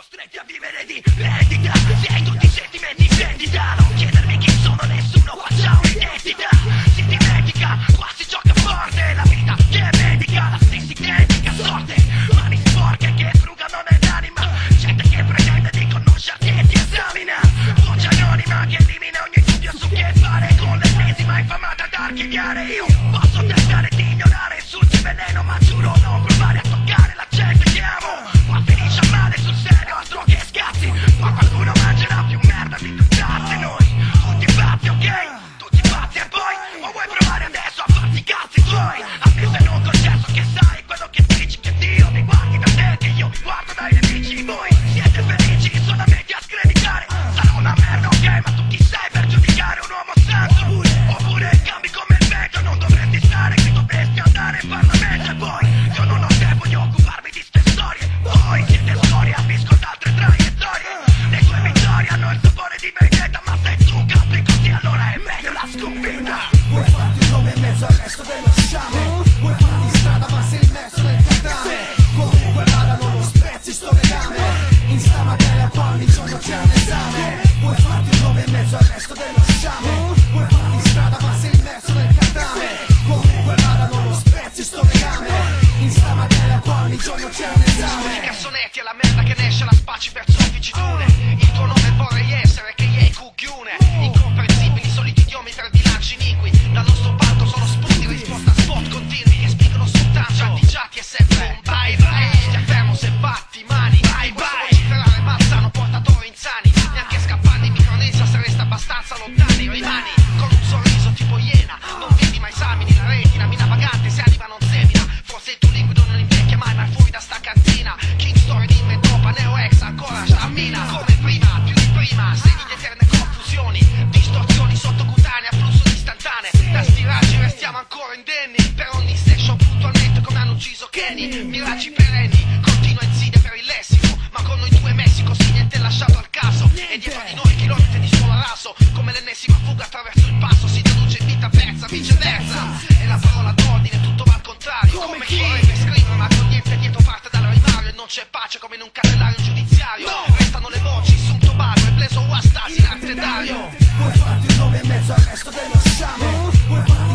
costretti a vivere di rendita. Sei tutti i sentimenti in vendita. Non chiedermi chi sono, nessuno qua c'ha un'identità. Si dimentica, qua si gioca forte. La vita che medica, la stessa identica sorte. Mani sporche che frugano nell'anima. Gente che pretende di conoscerti e ti esamina. Voce anonima che elimina ogni dubbio su che fare. Con l'ennesima infamata da archiviare. Io posso tentare di ignorare insulti e veleno, ma giuro non provare a toccare la gente che amo. Qua finisce male sul serio, altro che scazzi. Qua qualcuno mangerà più merda di tutt'altri. Noi tutti pazzi, ok? Tutti pazzi e poi o vuoi provare adesso a farti i cazzi tuoi? A me se non concesso che sai quello che dici, che Dio mi guardi da te, che io mi guardo dai nemici. Voi siete felici solamente a screditare. Sarà una merda, ok? Ma tu chi sei per giudicare un uomo santo? Oppure cambi come il vento, non dovresti stare qui, dovresti andare in Parlamento. E poi io non ho tempo di occuparmi di ste storie. Voi siete storie, avvisco ad altre traiettorie. Le tue vittorie hanno il sapore di vendetta, ma se tu campi così allora è meglio la sconfitta. Vuoi farti un nome in mezzo al resto dello sciame? Vuoi farti strada ma sei immerso nel catame? Comunque vada non lo spezzi sto legame. In sta materia qua ogni giorno c'è un esame. Vuoi farti un nome in mezzo al resto dello sciame? Vuoi farti strada ma sei immerso nel catame? Comunque vada non lo spezzi sto legame. In sta materia qua ogni giorno c'è un esame. I cassonetti è la merda che ne esce, la spacci per soffici dune. Il tuo nome vorrei essere che yei cucchiune. Incomprensibili soliti idiomi per bilanci iniqui. Dal nostro palco sono spunti, risposta a spot continui che spiegano soltanto antigiati e sempre un bye bye. Ti affermo se batti mani, bye bye. Vociferare mazzano portatori insani. Neanche scappando in Micronesia se resta abbastanza lontani. Rimani con un sorriso tipo iena. Non vedi mai esamini, la retina, mina vagante se anima non semina. Forse il tuo liquido non invecchia mai, ma è fuori da sta cantina. King Story di Metropa, Neo Ex ancora stammina. Come prima, più di prima, segni di eterne confusioni. Distorsioni sottocutanee a flusso istantaneo. Da stiraggi restiamo ancora indenni. Per ogni session puntualmente come hanno ucciso Kenny. Miraggi perenni, continua insidia per il lessico. Ma con noi due Messico, sì, niente lasciato al caso. E dietro di noi chilometri di suolo raso. Come l'ennesima fuga attraverso il passo. Si traduce in vita persa, viceversa. E la parola d'ordine tutto va al contrario. Come chi vorrebbe scrivere ma con niente dietro parte dal rimario. E non c'è pace come in un casellario giudiziario. Restano le voci, su un tobago e bleso Wastasi in arte Dario. Vuoi farti un nome in mezzo al resto dello sciame? Vuoi farti